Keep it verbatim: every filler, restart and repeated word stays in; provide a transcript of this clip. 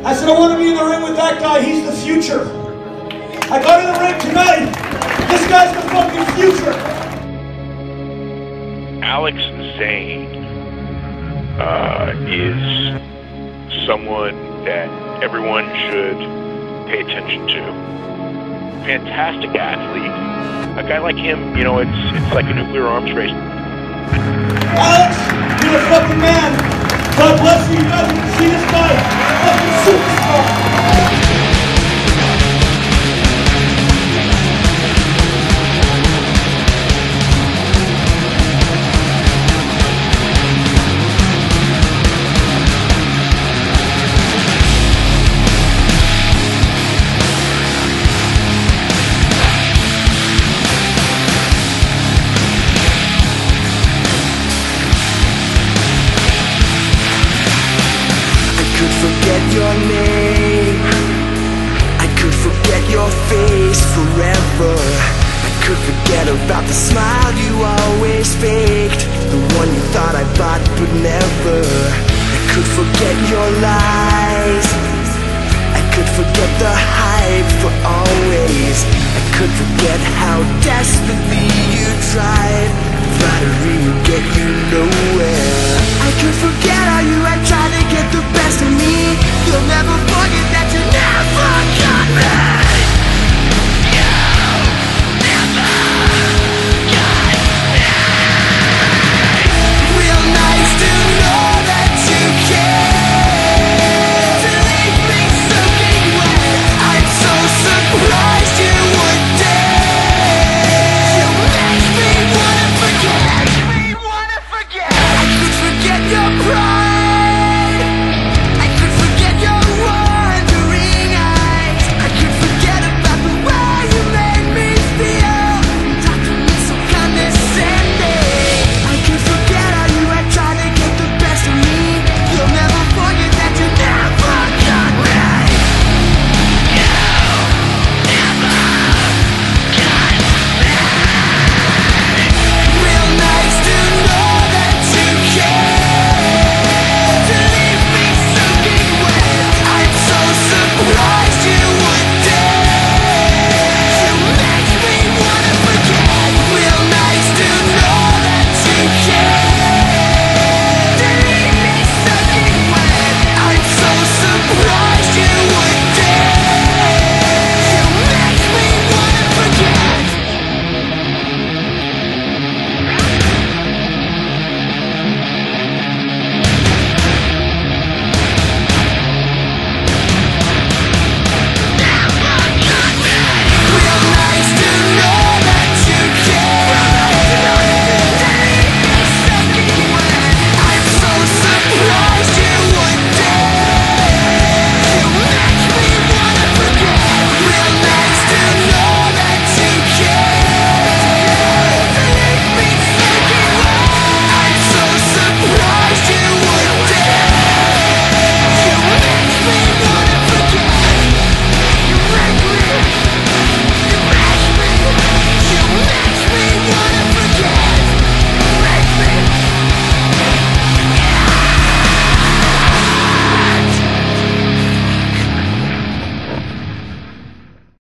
I said, I want to be in the ring with that guy. He's the future. I got in the ring tonight. This guy's the fucking future. Alex Zayne uh, is someone that everyone should pay attention to. Fantastic athlete. A guy like him, you know, it's it's like a nuclear arms race. Alex, you're a fucking man. God bless you. You guys can see this guy. Fucking superstar. Your name, I could forget your face forever. I could forget about the smile you always faked, the one you thought I bought but never. I could forget your lies, I could forget the hype for always. I could forget how desperately you tried. Flattery would get you